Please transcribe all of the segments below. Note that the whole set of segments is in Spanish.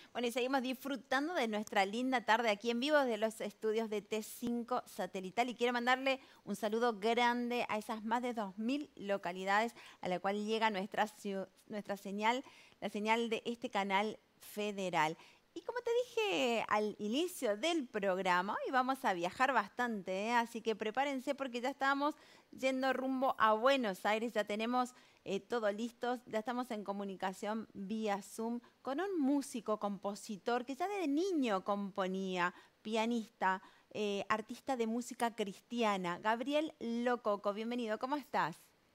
Bueno, y seguimos disfrutando de nuestra linda tarde aquí en vivo desde los estudios de T5 Satelital. Y quiero mandarle un saludo grande a esas más de 2000 localidades a la cual llega nuestra señal, la señal de este canal federal. Y como te dije al inicio del programa, hoy vamos a viajar bastante, ¿eh? Así que prepárense porque ya estamos yendo rumbo a Buenos Aires, ya tenemos todo listo, ya estamos en comunicación vía Zoom con un músico, compositor que ya desde niño componía, pianista, artista de música cristiana, Gabriel Lococo. Bienvenido, ¿cómo estás?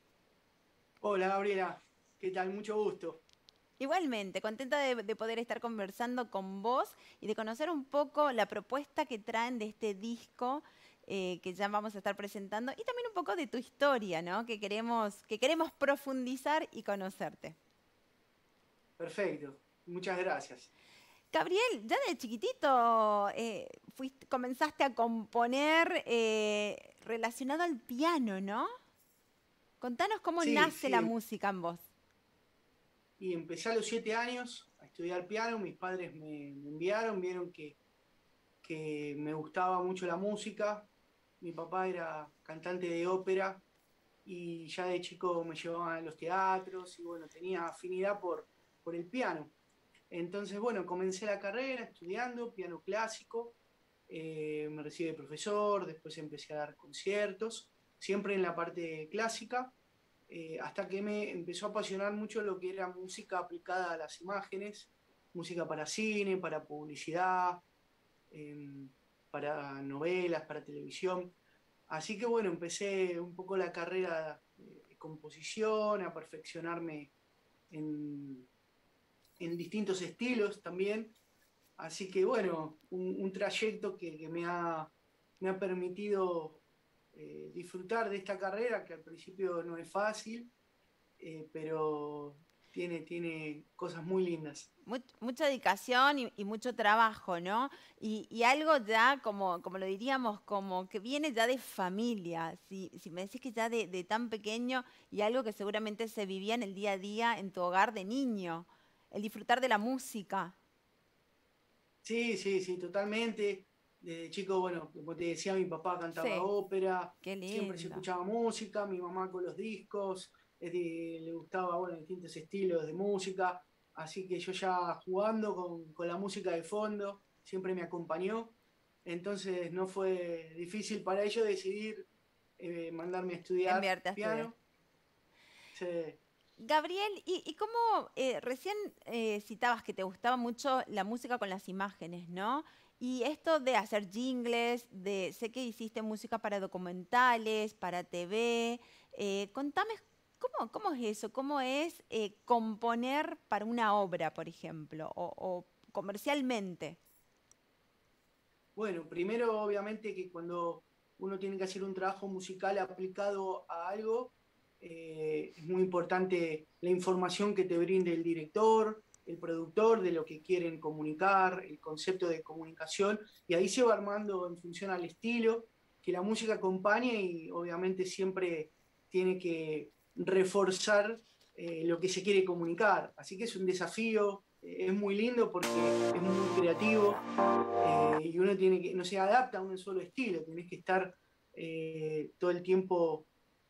Hola Gabriela, ¿qué tal? Mucho gusto. Igualmente, contenta de poder estar conversando con vos y de conocer un poco la propuesta que traen de este disco que ya vamos a estar presentando y también un poco de tu historia, ¿no? Que queremos profundizar y conocerte. Perfecto, muchas gracias. Gabriel, ya de chiquitito comenzaste a componer relacionado al piano, ¿no? Contanos cómo Sí, nace la sí, música en vos. y empecé a los 7 años a estudiar piano. Mis padres me enviaron, vieron que me gustaba mucho la música. Mi papá era cantante de ópera y ya de chico me llevaban a los teatros y bueno, tenía afinidad por el piano. Entonces, bueno, comencé la carrera estudiando piano clásico, me recibí de profesor, después empecé a dar conciertos, siempre en la parte clásica, hasta que me empezó a apasionar mucho lo que era música aplicada a las imágenes, música para cine, para publicidad, eh, para novelas, para televisión. Así que bueno, empecé un poco la carrera de composición, a perfeccionarme en, en distintos estilos también. Así que bueno, un trayecto que me ha permitido disfrutar de esta carrera, que al principio no es fácil, pero tiene cosas muy lindas. Mucha dedicación y mucho trabajo, ¿no? Y algo ya, como lo diríamos, como que viene ya de familia. Si me decís que ya de tan pequeño y algo que seguramente se vivía en el día a día en tu hogar de niño, el disfrutar de la música. Sí, sí, sí, totalmente. Desde chico, bueno, como te decía, mi papá cantaba Sí, ópera, qué siempre se lindo. escuchaba música, mi mamá con los discos, le gustaba, bueno, distintos estilos de música, así que yo ya jugando con la música de fondo, siempre me acompañó, entonces no fue difícil para ellos decidir mandarme a estudiar Enviarte a estudiar. piano. Sí. Gabriel, ¿y cómo recién citabas que te gustaba mucho la música con las imágenes, ¿no? Y esto de hacer jingles, sé que hiciste música para documentales, para TV. Contame, ¿cómo es eso? ¿Cómo es componer para una obra, por ejemplo, o comercialmente? Bueno, primero obviamente que cuando uno tiene que hacer un trabajo musical aplicado a algo, es muy importante la información que te brinde el director, el productor, de lo que quieren comunicar, el concepto de comunicación, y ahí se va armando en función al estilo, que la música acompañe y obviamente siempre tiene que reforzar lo que se quiere comunicar. Así que es un desafío, es muy lindo porque es muy creativo, y uno tiene que, no se adapta a un solo estilo, tenés que estar todo el tiempo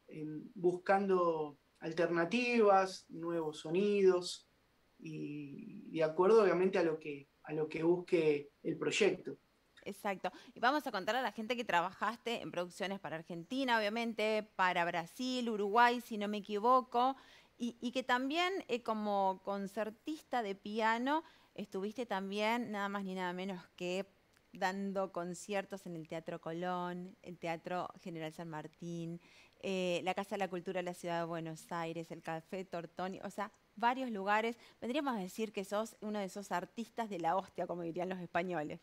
buscando alternativas, nuevos sonidos y de acuerdo obviamente a lo que busque el proyecto. Exacto. Y vamos a contar a la gente que trabajaste en producciones para Argentina, obviamente, para Brasil, Uruguay, si no me equivoco, y que también como concertista de piano estuviste también nada más ni nada menos que dando conciertos en el Teatro Colón, el Teatro General San Martín, la Casa de la Cultura de la Ciudad de Buenos Aires, el Café Tortoni, o sea, varios lugares. Vendríamos a decir que sos uno de esos artistas de la hostia, como dirían los españoles.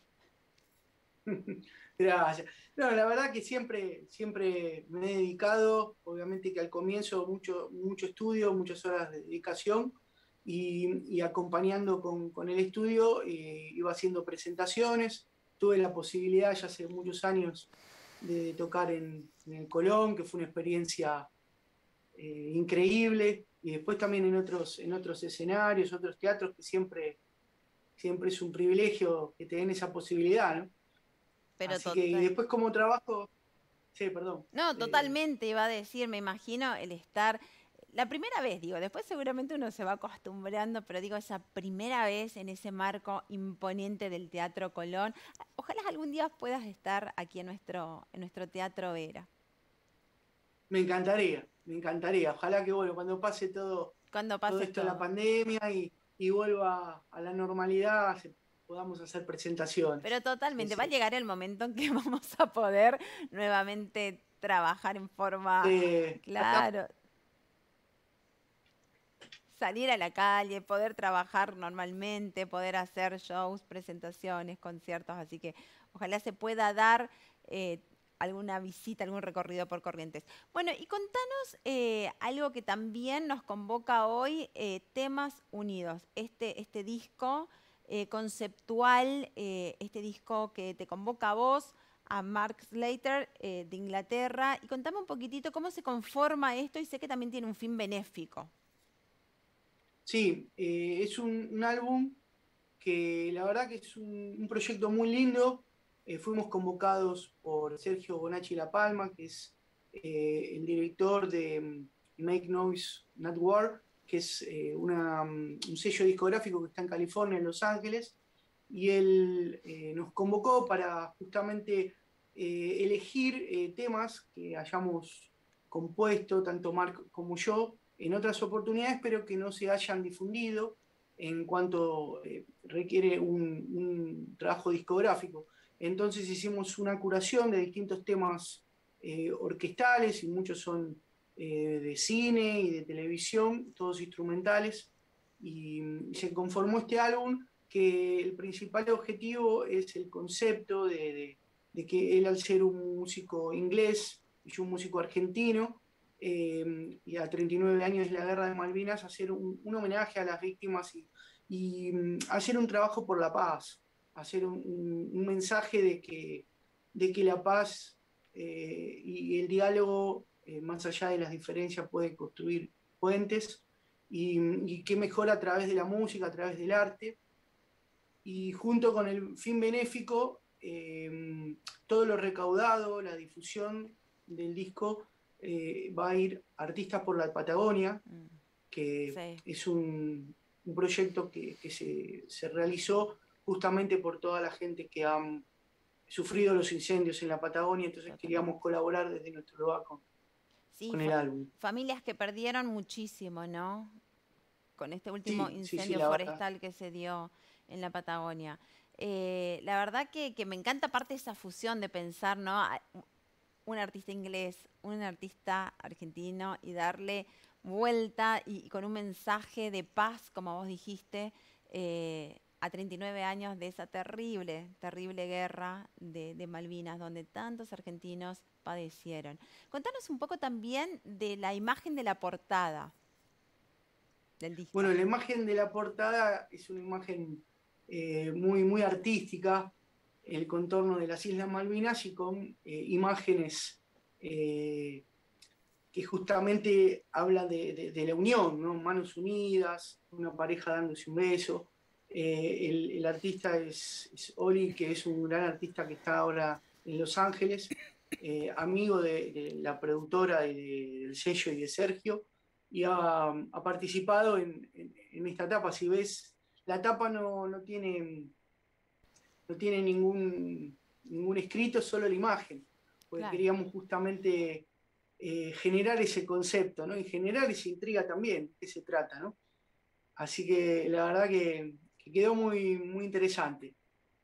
Gracias. No, la verdad que siempre me he dedicado, obviamente que al comienzo mucho, mucho estudio, muchas horas de dedicación y acompañando con el estudio iba haciendo presentaciones. Tuve la posibilidad ya hace muchos años de tocar en el Colón, que fue una experiencia increíble, y después también en otros escenarios, otros teatros que siempre siempre es un privilegio que te den esa posibilidad, ¿no? Pero Así que, y total. después como trabajo, sí, perdón. No, totalmente, iba a decir, me imagino el estar, la primera vez, digo, después seguramente uno se va acostumbrando, pero digo, esa primera vez en ese marco imponente del Teatro Colón, ojalá algún día puedas estar aquí en nuestro Teatro Vera. Me encantaría. Ojalá que, bueno, cuando pase Cuando todo pase esto de la todo. pandemia y vuelva a la normalidad, podamos hacer presentaciones. Pero Sí, totalmente, va a sí. llegar el momento en que vamos a poder nuevamente trabajar en forma, Hasta, claro, salir a la calle, poder trabajar normalmente, poder hacer shows, presentaciones, conciertos, así que ojalá se pueda dar eh, alguna visita, algún recorrido por Corrientes. Bueno, y contanos algo que también nos convoca hoy, Temas Unidos, este disco conceptual, este disco que te convoca a vos, a Mark Slater de Inglaterra, y contame un poquitito cómo se conforma esto y sé que también tiene un fin benéfico. sí, es un álbum que la verdad que es un proyecto muy lindo. Fuimos convocados por Sergio Bonacci La Palma, que es el director de Make Noise Not War, que es un sello discográfico que está en California, en Los Ángeles, y él nos convocó para justamente elegir temas que hayamos compuesto, tanto Marc como yo, en otras oportunidades, pero que no se hayan difundido en cuanto requiere un trabajo discográfico. Entonces hicimos una curación de distintos temas orquestales y muchos son de cine y de televisión, todos instrumentales, y se conformó este álbum que el principal objetivo es el concepto de que él al ser un músico inglés y yo un músico argentino, y a 39 años de la guerra de Malvinas, hacer un homenaje a las víctimas y hacer un trabajo por la paz, hacer un mensaje de que la paz y el diálogo, más allá de las diferencias, puede construir puentes y qué mejor a través de la música, a través del arte. Y junto con el fin benéfico, todo lo recaudado, la difusión del disco, va a ir a Artistas por la Patagonia, Mm, que sí, es un proyecto que se realizó justamente por toda la gente que han sufrido los incendios en la Patagonia, entonces queríamos totalmente. colaborar desde nuestro lugar Sí, con el álbum. familias que perdieron muchísimo, ¿no? Con este último Sí, sí, sí, incendio la verdad. forestal que se dio en la Patagonia. La verdad que me encanta aparte esa fusión de pensar, ¿no? Un artista inglés, un artista argentino y darle vuelta y con un mensaje de paz, como vos dijiste, a 39 años de esa terrible, terrible guerra de Malvinas, donde tantos argentinos padecieron. Contanos un poco también de la imagen de la portada del Bueno, disco. la imagen de la portada es una imagen muy, muy artística, el contorno de las Islas Malvinas y con imágenes eh, que justamente hablan de la unión, ¿no? Manos unidas, una pareja dándose un beso. El artista es Oli, que es un gran artista que está ahora en Los Ángeles, amigo de la productora del sello y de Sergio, y ha participado en esta etapa. Si ves, la etapa no tiene ningún escrito, solo la imagen, porque Claro. queríamos justamente generar ese concepto, ¿no? Y generar esa intriga también, de qué se trata, ¿no? Así que la verdad que quedó muy, muy interesante.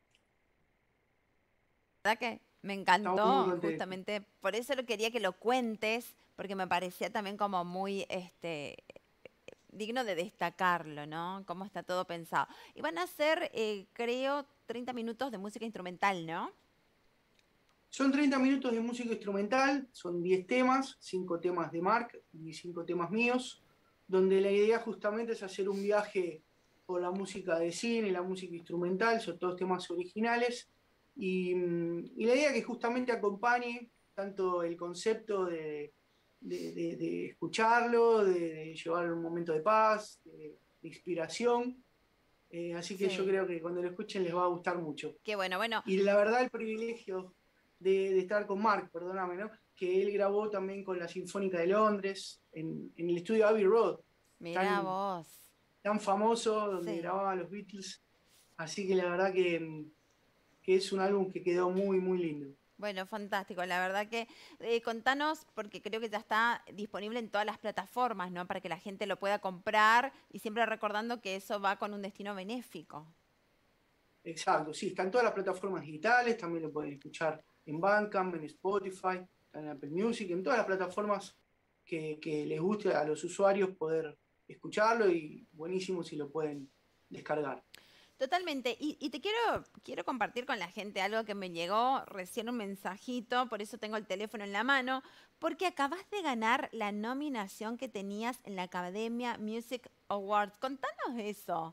¿Verdad que me Estamos muy encantó? contentos. Justamente por eso lo quería que lo cuentes, porque me parecía también como muy digno de destacarlo, ¿no? Cómo está todo pensado. Y van a ser, creo, 30 minutos de música instrumental, ¿no? Son 30 minutos de música instrumental, son 10 temas, 5 temas de Mark y 5 temas míos, donde la idea justamente es hacer un viaje por la música de cine, la música instrumental, son todos temas originales, y la idea es que justamente acompañe tanto el concepto de escucharlo, de llevar un momento de paz, de inspiración, Así que yo Sí. creo que cuando lo escuchen les va a gustar mucho. Qué bueno, bueno, Y la verdad el privilegio de estar con Mark, perdóname, ¿no? Que él grabó también con la Sinfónica de Londres, en el estudio Abbey Road, mirá tan, vos. tan famoso, donde Sí. grababan los Beatles. Así que la verdad que es un álbum que quedó muy, muy lindo. Bueno, fantástico. La verdad que contanos, porque creo que ya está disponible en todas las plataformas, ¿no? Para que la gente lo pueda comprar y siempre recordando que eso va con un destino benéfico. Exacto, sí, están todas las plataformas digitales, también lo pueden escuchar en Bandcamp, en Spotify, en Apple Music, en todas las plataformas que les guste a los usuarios poder escucharlo y buenísimo si lo pueden descargar. Totalmente. Y te quiero compartir con la gente algo que me llegó recién un mensajito, por eso tengo el teléfono en la mano, porque acabas de ganar la nominación que tenías en la Academia Music Awards. Contanos eso.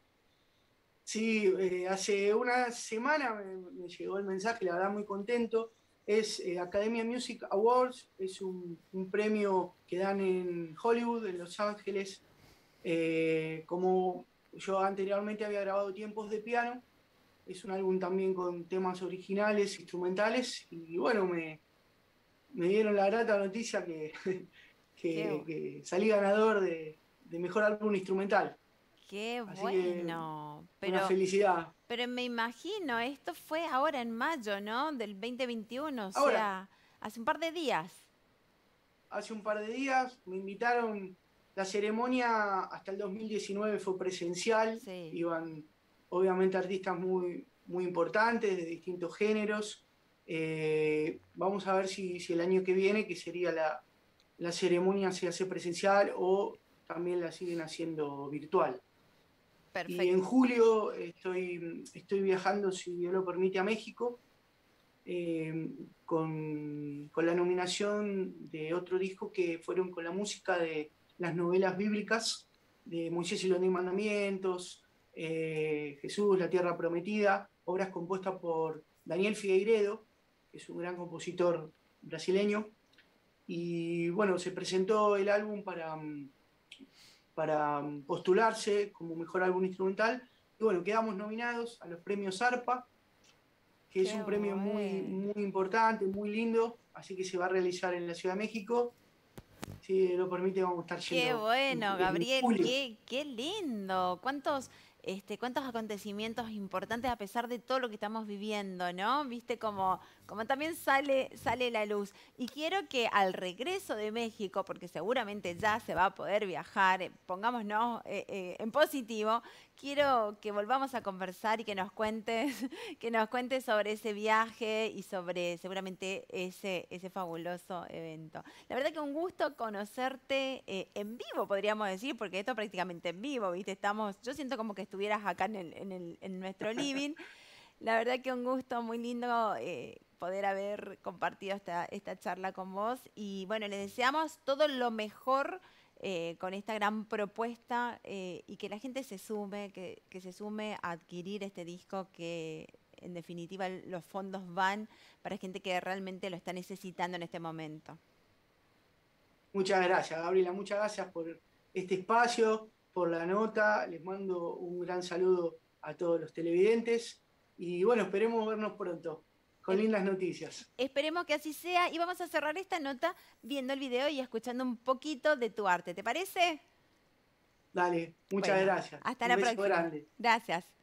Sí, hace una semana me llegó el mensaje, la verdad muy contento. Es Academia Music Awards, es un premio que dan en Hollywood, en Los Ángeles. Como yo anteriormente había grabado tiempos de piano, es un álbum también con temas originales, instrumentales, y bueno, me dieron la grata noticia Qué, bu- que salí ganador de mejor álbum instrumental. qué Así que bueno. una felicidad. Pero me imagino, esto fue ahora en mayo, ¿no? Del 2021, o Ahora, sea, hace un par de días. hace un par de días me invitaron, la ceremonia hasta el 2019 fue presencial, Sí. iban obviamente artistas muy, muy importantes de distintos géneros. Vamos a ver si el año que viene, que sería la ceremonia, se hace presencial o también la siguen haciendo virtual. Y en Perfecto. julio estoy viajando, si Dios lo permite, a México con la nominación de otro disco que fueron con la música de las novelas bíblicas de Moisés y los 10 mandamientos, Jesús, la tierra prometida, obras compuestas por Daniel Figueiredo, que es un gran compositor brasileño. Y bueno, se presentó el álbum para postularse como mejor álbum instrumental. Y bueno, quedamos nominados a los premios ARPA, que es Qué un premio muy, bueno. muy importante, muy lindo, así que se va a realizar en la Ciudad de México. Si lo permite, vamos a estar Qué yendo bueno, en Gabriel, julio. qué lindo. Cuántos acontecimientos importantes a pesar de todo lo que estamos viviendo, ¿no? Viste como también sale la luz. Y quiero que al regreso de México, porque seguramente ya se va a poder viajar, pongámonos en positivo, quiero que volvamos a conversar y que nos cuentes, que nos cuentes sobre ese viaje y sobre seguramente ese fabuloso evento. La verdad que un gusto conocerte en vivo, podríamos decir, porque esto es prácticamente en vivo, ¿viste? Yo siento como que estuvieras acá en nuestro living. La verdad que un gusto muy lindo poder haber compartido esta charla con vos. Y bueno, le deseamos todo lo mejor con esta gran propuesta y que la gente se sume, que se sume a adquirir este disco que en definitiva los fondos van para gente que realmente lo está necesitando en este momento. Muchas gracias, Gabriela, muchas gracias por este espacio, por la nota. Les mando un gran saludo a todos los televidentes y bueno, esperemos vernos pronto con Es- lindas noticias. Esperemos que así sea y vamos a cerrar esta nota viendo el video y escuchando un poquito de tu arte. ¿Te parece? Dale, muchas Bueno, gracias. hasta Un la beso próxima. grande. Gracias.